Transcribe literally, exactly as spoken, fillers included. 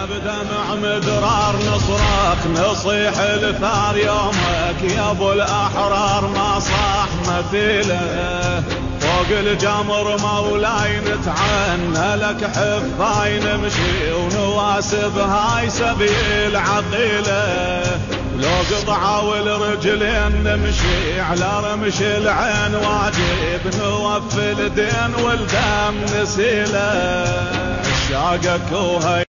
بدمع مدرار نصرك نصيح الثار يومك يا ابو الاحرار ما صاح مثيله فوق الجمر مولاي نتعنى لك حفاي نمشي ونواسب هاي سبيل عقيله لو قطعة والرجلين نمشي على رمش العين واجب نوفي الدين والدم نسيله عشاقك وهي